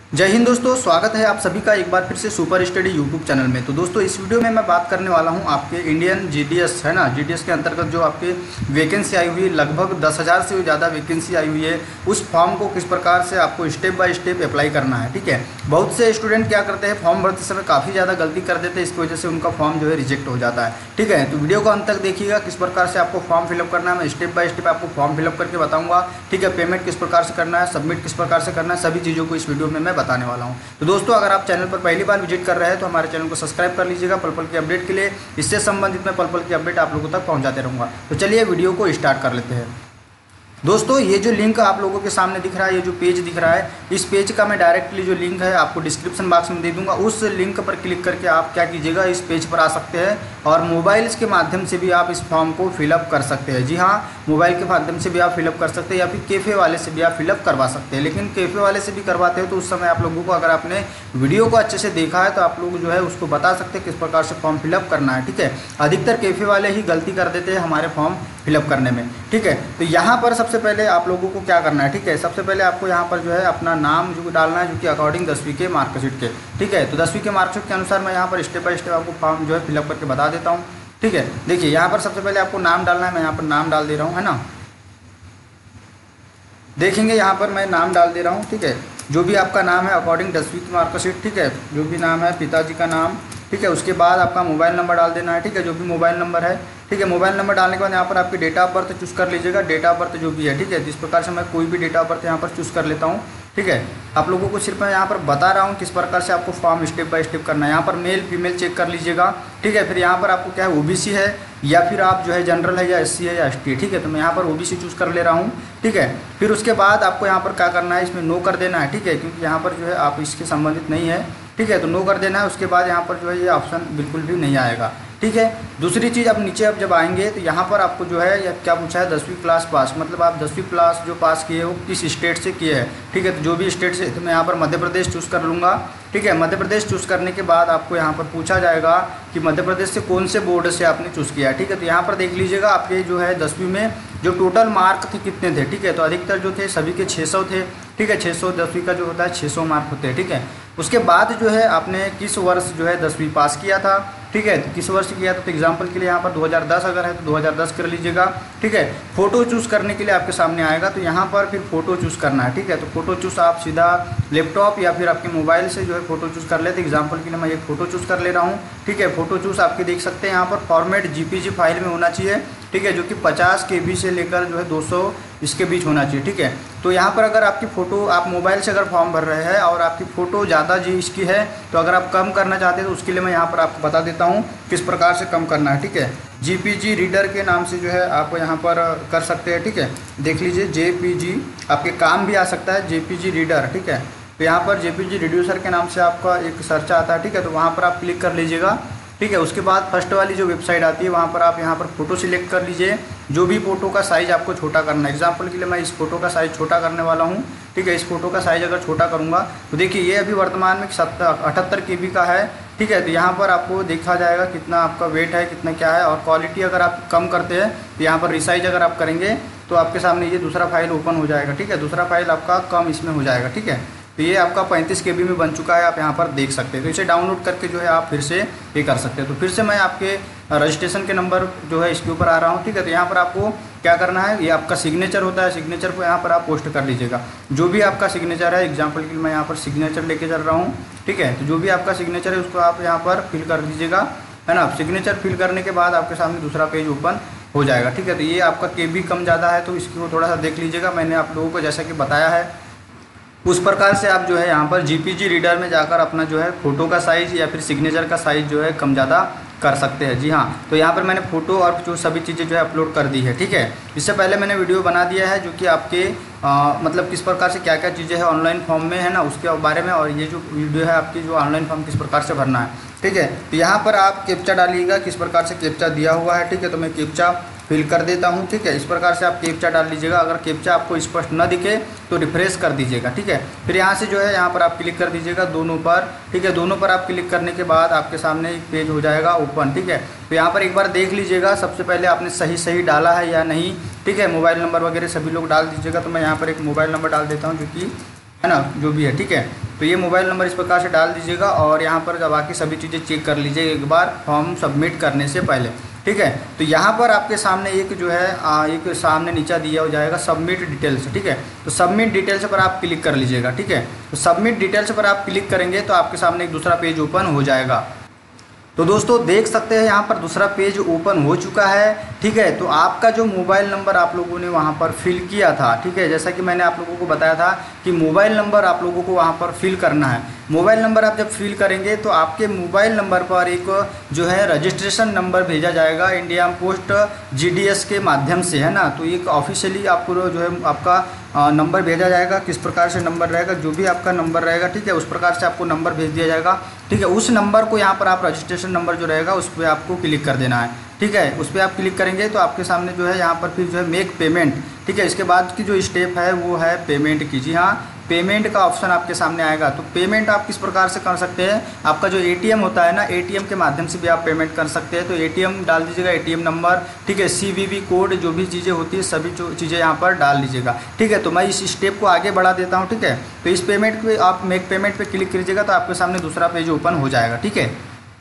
जय हिंद दोस्तों, स्वागत है आप सभी का एक बार फिर से सुपर स्टडी यूट्यूब चैनल में। तो दोस्तों इस वीडियो में मैं बात करने वाला हूं आपके इंडियन जीडीएस है ना, जीडीएस के अंतर्गत जो आपके वैकेंसी आई हुई है, लगभग 10,000 से ज़्यादा वैकेंसी आई हुई है। उस फॉर्म को किस प्रकार से आपको स्टेप बाय स्टेप अप्लाई करना है, ठीक है। बहुत से स्टूडेंट क्या करते हैं, फॉर्म भरते समय काफ़ी ज़्यादा गलती कर देते हैं, इसकी वजह से उनका फॉर्म जो है रिजेक्ट हो जाता है, ठीक है। तो वीडियो को अंत तक देखिएगा, किस प्रकार से आपको फॉर्म फिलअप करना है। मैं स्टेप बाय स्टेप आपको फॉर्म फिलअप करके बताऊँगा, ठीक है। पेमेंट किस प्रकार से करना है, सबमिट किस प्रकार से करना है, सभी चीज़ों को इस वीडियो में मैं बताने वाला हूँ। तो दोस्तों अगर आप चैनल पर पहली बार विजिट कर रहे हैं तो हमारे चैनल को सब्सक्राइब कर लीजिएगा पल पल की अपडेट के लिए। इससे संबंधित मैं पल पल की अपडेट आप लोगों तक पहुंचाते रहूँगा। तो चलिए वीडियो को स्टार्ट कर लेते हैं। दोस्तों ये जो लिंक आप लोगों के सामने दिख रहा है, ये जो पेज दिख रहा है, इस पेज का मैं डायरेक्टली जो लिंक है आपको डिस्क्रिप्शन बॉक्स में दे दूंगा। उस लिंक पर क्लिक करके आप क्या कीजिएगा, इस पेज पर आ सकते हैं और मोबाइल्स के माध्यम से भी आप इस फॉर्म को फिलअप कर सकते हैं। जी हाँ, मोबाइल के माध्यम से भी आप फिलअप कर सकते हैं या फिर कैफ़े वाले से भी आप फिलअप करवा सकते हैं। लेकिन कैफ़े वाले से भी करवाते हो तो उस समय आप लोगों को, अगर आपने वीडियो को अच्छे से देखा है तो आप लोग जो है उसको बता सकते हैं किस प्रकार से फॉर्म फिलअप करना है, ठीक है। अधिकतर कैफ़े वाले ही गलती कर देते हैं हमारे फॉर्म फिलअप करने में, ठीक है। तो यहाँ पर सबसे पहले आप लोगों को क्या करना है, ठीक है। सबसे पहले आपको यहाँ पर जो है अपना नाम जो डालना है, जो कि अकॉर्डिंग 10वीं के मार्कशीट के, ठीक है। तो 10वीं के मार्कशीट के अनुसार मैं यहाँ पर स्टेप बाय स्टेप आपको फॉर्म जो है फिलअप करके बता देता हूँ, ठीक है। देखिए यहाँ पर सबसे पहले आपको नाम डालना है, मैं यहाँ पर नाम डाल दे रहा हूँ, है ना। देखेंगे यहाँ पर मैं नाम डाल दे रहा हूँ, ठीक है। जो भी आपका नाम है अकॉर्डिंग 10वीं की मार्कशीट, ठीक है। जो भी नाम है, पिताजी का नाम, ठीक है। उसके बाद आपका मोबाइल नंबर डाल देना है, ठीक है। जो भी मोबाइल नंबर है, ठीक है। मोबाइल नंबर डालने के बाद यहाँ पर आपकी डेट ऑफ बर्थ चूज़ कर लीजिएगा, डेट ऑफ बर्थ जो भी है, ठीक है। जिस प्रकार से मैं कोई भी डेट ऑफ बर्थ यहाँ पर चूज़ कर लेता हूँ, ठीक है। आप लोगों को सिर्फ मैं यहाँ पर बता रहा हूँ किस प्रकार से आपको फॉर्म स्टेप बाय स्टेप करना है। यहाँ पर मेल फीमेल चेक कर लीजिएगा, ठीक है। फिर यहाँ पर आपको क्या है, ओबीसी है या फिर आप जो है जनरल है या एससी है या एसटी है, ठीक है। तो मैं यहाँ पर ओबीसी चूज़ कर ले रहा हूँ, ठीक है। फिर उसके बाद आपको यहाँ पर क्या करना है, इसमें नो कर देना है, ठीक है। क्योंकि यहाँ पर जो है आप इसके संबंधित नहीं है, ठीक है। तो नो कर देना है। उसके बाद यहाँ पर जो है ये ऑप्शन बिल्कुल भी नहीं आएगा, ठीक है। दूसरी चीज़, अब नीचे अब जब आएंगे तो यहाँ पर आपको जो है क्या पूछा है, 10वीं क्लास पास, मतलब आप 10वीं क्लास जो पास किए हो किस स्टेट से किए हैं, ठीक है। तो जो भी स्टेट से, तो मैं यहाँ पर मध्य प्रदेश चूज़ कर लूँगा, ठीक है। मध्य प्रदेश चूज़ करने के बाद आपको यहाँ पर पूछा जाएगा कि मध्य प्रदेश से कौन से बोर्ड से आपने चूज़ किया है, ठीक है। तो यहाँ पर देख लीजिएगा आपके जो है 10वीं में जो टोटल मार्क थे कितने थे, ठीक है। तो अधिकतर जो थे सभी के 600 थे, ठीक है। 600 10वीं का जो होता है 600 मार्क होते हैं, ठीक है। उसके बाद जो है आपने किस वर्ष जो है 10वीं पास किया था, ठीक है। तो किस वर्ष किया था, तो एग्जाम्पल के लिए यहाँ पर 2010 अगर है तो 2010 कर लीजिएगा, ठीक है। फोटो चूज़ करने के लिए आपके सामने आएगा तो यहाँ पर फिर फोटो चूज़ करना है, ठीक है। तो फोटो चूज़ आप सीधा लैपटॉप या फिर आपके मोबाइल से जो है फोटो चूज़ कर लेते। एग्जाम्पल के लिए मैं एक फ़ोटो चूज़ कर ले रहा हूँ, ठीक है। फोटो चूज़ आपके देख सकते हैं यहाँ पर फॉर्मेट जीपीजी फाइल में होना चाहिए, ठीक है। जो कि 50 KB से लेकर जो है 200 इसके बीच होना चाहिए, ठीक है। तो यहाँ पर अगर आपकी फ़ोटो, आप मोबाइल से अगर फॉर्म भर रहे हैं और आपकी फ़ोटो ज़्यादा जी इसकी है, तो अगर आप कम करना चाहते हैं तो उसके लिए मैं यहाँ पर आपको बता देता हूँ किस प्रकार से कम करना है, ठीक है। जीपीजी रीडर के नाम से जो है आप यहाँ पर कर सकते हैं, ठीक है। देख लीजिए जेपीजी, आपके काम भी आ सकता है जेपीजी रीडर, ठीक है। तो यहाँ पर जेपीजी रिड्यूसर के नाम से आपका एक सर्च आता है, ठीक है। तो वहाँ पर आप क्लिक कर लीजिएगा, ठीक है। उसके बाद फर्स्ट वाली जो वेबसाइट आती है वहाँ पर आप यहाँ पर फ़ोटो सिलेक्ट कर लीजिए। जो भी फ़ोटो का साइज़ आपको छोटा करना है, एग्जांपल के लिए मैं इस फ़ोटो का साइज़ छोटा करने वाला हूँ, ठीक है। इस फ़ोटो का साइज़ अगर छोटा करूँगा तो देखिए ये अभी वर्तमान में 78 KB का है, ठीक है। तो यहाँ पर आपको देखा जाएगा कितना आपका वेट है, कितना क्या है। और क्वालिटी अगर आप कम करते हैं तो यहाँ पर रिसाइज अगर आप करेंगे तो आपके सामने ये दूसरा फाइल ओपन हो जाएगा, ठीक है। दूसरा फाइल आपका कम इसमें हो जाएगा, ठीक है। तो ये आपका 35 KB में बन चुका है, आप यहाँ पर देख सकते हैं। तो इसे डाउनलोड करके जो है आप फिर से ये कर सकते हैं। तो फिर से मैं आपके रजिस्ट्रेशन के नंबर जो है इसके ऊपर आ रहा हूँ, ठीक है। तो यहाँ पर आपको क्या करना है, ये आपका सिग्नेचर होता है, सिग्नेचर को यहाँ पर आप पोस्ट कर लीजिएगा। जो भी आपका सिग्नेचर है, एग्जाम्पल के लिए मैं यहाँ पर सिग्नेचर लेके चल रहा हूँ, ठीक है। तो जो भी आपका सिग्नेचर है उसको आप यहाँ पर फिल कर दीजिएगा, है ना। सिग्नेचर फिल करने के बाद आपके सामने दूसरा पेज ओपन हो जाएगा, ठीक है। तो ये आपका KB कम ज़्यादा है तो इसको थोड़ा सा देख लीजिएगा। मैंने आप लोगों को जैसा कि बताया है उस प्रकार से आप जो है यहाँ पर जीपीजी रीडर में जाकर अपना जो है फ़ोटो का साइज़ या फिर सिग्नेचर का साइज़ जो है कम ज़्यादा कर सकते हैं। जी हाँ, तो यहाँ पर मैंने फ़ोटो और जो सभी चीज़ें जो है अपलोड कर दी है, ठीक है। इससे पहले मैंने वीडियो बना दिया है जो कि आपके मतलब किस प्रकार से क्या क्या चीज़ें हैं ऑनलाइन फॉर्म में, है ना, उसके बारे में। और ये जो वीडियो है आपकी जो ऑनलाइन फॉर्म किस प्रकार से भरना है, ठीक है। तो यहाँ पर आप कैप्चा डालिएगा, किस प्रकार से कैप्चा दिया हुआ है, ठीक है। तो मैं कैप्चा फिल कर देता हूँ, ठीक है। इस प्रकार से आप कैप्चा डाल लीजिएगा। अगर कैप्चा आपको स्पष्ट न दिखे तो रिफ्रेश कर दीजिएगा, ठीक है। फिर यहाँ से जो है यहाँ पर आप क्लिक कर दीजिएगा दोनों पर, ठीक है। दोनों पर आप क्लिक करने के बाद आपके सामने एक पेज हो जाएगा ओपन, ठीक है। तो यहाँ पर एक बार देख लीजिएगा सबसे पहले आपने सही डाला है या नहीं, ठीक है। मोबाइल नंबर वगैरह सभी लोग डाल दीजिएगा। तो मैं यहाँ पर एक मोबाइल नंबर डाल देता हूँ जो कि है ना, जो भी है, ठीक है। तो ये मोबाइल नंबर इस प्रकार से डाल दीजिएगा और यहाँ पर जब बाकी सभी चीज़ें चेक कर लीजिए एक बार फॉर्म सबमिट करने से पहले, ठीक है। तो यहाँ पर आपके सामने एक जो है एक सामने नीचा दिया हो जाएगा सबमिट डिटेल्स, ठीक है। तो सबमिट डिटेल्स पर आप क्लिक कर लीजिएगा, ठीक है। तो सबमिट डिटेल्स पर आप क्लिक करेंगे तो आपके सामने एक दूसरा पेज ओपन हो जाएगा। तो दोस्तों देख सकते हैं यहाँ पर दूसरा पेज ओपन हो चुका है, ठीक है। तो आपका जो मोबाइल नंबर आप लोगों ने वहाँ पर फिल किया था, ठीक है, जैसा कि मैंने आप लोगों को बताया था कि मोबाइल नंबर आप लोगों को वहाँ पर फिल करना है। मोबाइल नंबर आप जब फिल करेंगे तो आपके मोबाइल नंबर पर एक जो है रजिस्ट्रेशन नंबर भेजा जाएगा इंडिया पोस्ट GDS के माध्यम से, है ना। तो एक ऑफिशियली आपको जो है आपका नंबर भेजा जाएगा। किस प्रकार से नंबर रहेगा, जो भी आपका नंबर रहेगा, ठीक है, उस प्रकार से आपको नंबर भेज दिया जाएगा, ठीक है। उस नंबर को यहाँ पर आप रजिस्ट्रेशन नंबर जो रहेगा उस पर आपको क्लिक कर देना है, ठीक है। उस पर आप क्लिक करेंगे तो आपके सामने जो है यहाँ पर फिर जो है मेक पेमेंट, ठीक है। इसके बाद की जो स्टेप है वो है पेमेंट की। जी हाँ, पेमेंट का ऑप्शन आपके सामने आएगा। तो पेमेंट आप किस प्रकार से कर सकते हैं, आपका जो ATM होता है ना, ATM के माध्यम से भी आप पेमेंट कर सकते हैं। तो ATM डाल दीजिएगा, ATM नंबर, ठीक है, CVV कोड, जो भी चीज़ें होती है सभी चीज़ें यहाँ पर डाल लीजिएगा, ठीक है। तो मैं इस स्टेप को आगे बढ़ा देता हूँ, ठीक है। तो इस पेमेंट पे आप मेक पेमेंट पे क्लिक कीजिएगा तो आपके सामने दूसरा पेज ओपन हो जाएगा, ठीक है।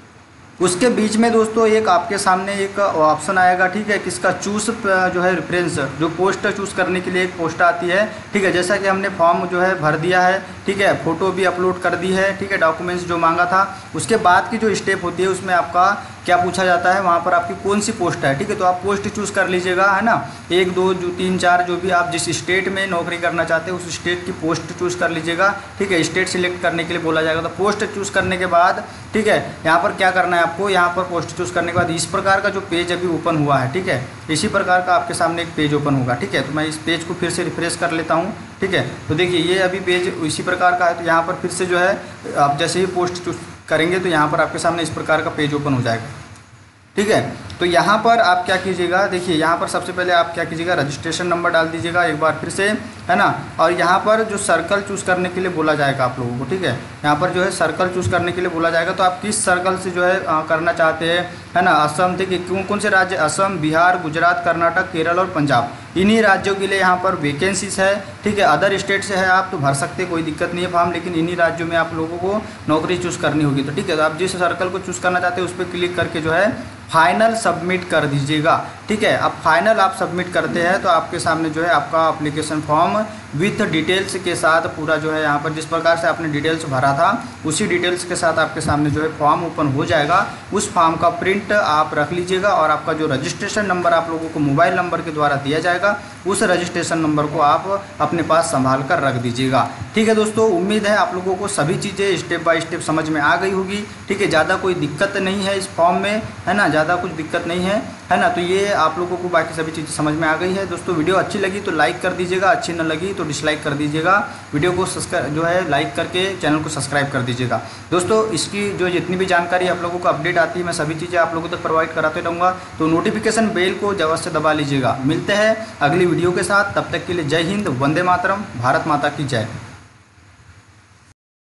उसके बीच में दोस्तों एक आपके सामने एक ऑप्शन आएगा, ठीक है, किसका चूज़ जो है रेफरेंस, जो पोस्ट चूज़ करने के लिए एक पोस्ट आती है, ठीक है। जैसा कि हमने फॉर्म जो है भर दिया है, ठीक है, फ़ोटो भी अपलोड कर दी है, ठीक है, डॉक्यूमेंट्स जो मांगा था। उसके बाद की जो स्टेप होती है उसमें आपका क्या पूछा जाता है, वहाँ पर आपकी कौन सी पोस्ट है, ठीक है। तो आप पोस्ट चूज़ कर लीजिएगा, है ना, 1 2 जो 3 4 जो भी आप जिस स्टेट में नौकरी करना चाहते हैं उस स्टेट की पोस्ट चूज़ कर लीजिएगा, ठीक है। स्टेट सिलेक्ट करने के लिए बोला जाएगा। तो पोस्ट चूज़ करने के बाद, ठीक है, यहाँ पर क्या करना है आपको, यहाँ पर पोस्ट चूज़ करने के बाद इस प्रकार का जो पेज अभी ओपन हुआ है, ठीक है, इसी प्रकार का आपके सामने एक पेज ओपन होगा, ठीक है। तो मैं इस पेज को फिर से रिफ्रेश कर लेता हूँ, ठीक है। तो देखिए ये अभी पेज इसी प्रकार का है। तो यहाँ पर फिर से जो है आप जैसे ही पोस्ट चूज़ करेंगे तो यहाँ पर आपके सामने इस प्रकार का पेज ओपन हो जाएगा, ठीक है। तो यहाँ पर आप क्या कीजिएगा, देखिए यहाँ पर सबसे पहले आप क्या कीजिएगा, रजिस्ट्रेशन नंबर डाल दीजिएगा एक बार फिर से, है ना। और यहाँ पर जो सर्कल चूज़ करने के लिए बोला जाएगा आप लोगों को, ठीक है, यहाँ पर जो है सर्कल चूज़ करने के लिए बोला जाएगा। तो आप किस सर्कल से जो है करना चाहते हैं, है ना। असम, ठीक है, कौन से राज्य, असम, बिहार, गुजरात, कर्नाटक, केरल और पंजाब, इन्हीं राज्यों के लिए यहाँ पर वैकेंसीज है, ठीक है। अदर स्टेट से है आप तो भर सकते, कोई दिक्कत नहीं है फॉर्म, लेकिन इन्हीं राज्यों में आप लोगों को नौकरी चूज़ करनी होगी। तो ठीक है, तो आप जिस सर्कल को चूज़ करना चाहते हैं उस पर क्लिक करके जो है फाइनल सबमिट कर दीजिएगा, ठीक है। अब फाइनल आप सबमिट करते हैं तो आपके सामने जो है आपका एप्लीकेशन फॉर्म विथ डिटेल्स के साथ पूरा जो है यहाँ पर जिस प्रकार से आपने डिटेल्स भरा था उसी डिटेल्स के साथ आपके सामने जो है फॉर्म ओपन हो जाएगा। उस फॉर्म का प्रिंट आप रख लीजिएगा और आपका जो रजिस्ट्रेशन नंबर आप लोगों को मोबाइल नंबर के द्वारा दिया जाएगा उस रजिस्ट्रेशन नंबर को आप अपने पास संभाल कर रख दीजिएगा। ठीक है दोस्तों, उम्मीद है आप लोगों को सभी चीज़ें स्टेप बाय स्टेप समझ में आ गई होगी। ठीक है, ज़्यादा कोई दिक्कत नहीं है इस फॉर्म में, है ना, ज़्यादा कुछ दिक्कत नहीं है ना। तो ये आप लोगों को बाकी सभी चीज़ें समझ में आ गई है। दोस्तों वीडियो अच्छी लगी तो लाइक कर दीजिएगा, अच्छी न लगी तो डिसलाइक कर दीजिएगा। वीडियो को जो है लाइक करके चैनल को सब्सक्राइब कर दीजिएगा। दोस्तों इसकी जो जितनी भी जानकारी आप लोगों को अपडेट आती है मैं सभी चीज़ें आप लोगों तक प्रोवाइड कराते रहूँगा, तो नोटिफिकेशन बेल को जरूर से दबा लीजिएगा। मिलते हैं अगली वीडियो के साथ, तब तक के लिए जय हिंद, वंदे मातरम, भारत माता की जय।